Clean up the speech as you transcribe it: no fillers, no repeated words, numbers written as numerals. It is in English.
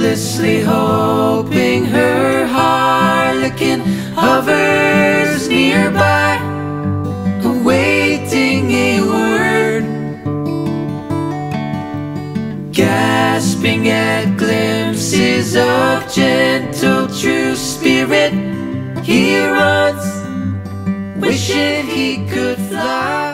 restlessly hoping, her harlequin hovers nearby, awaiting a word, gasping at glimpses of gentle true spirit. He runs, wishing he could fly.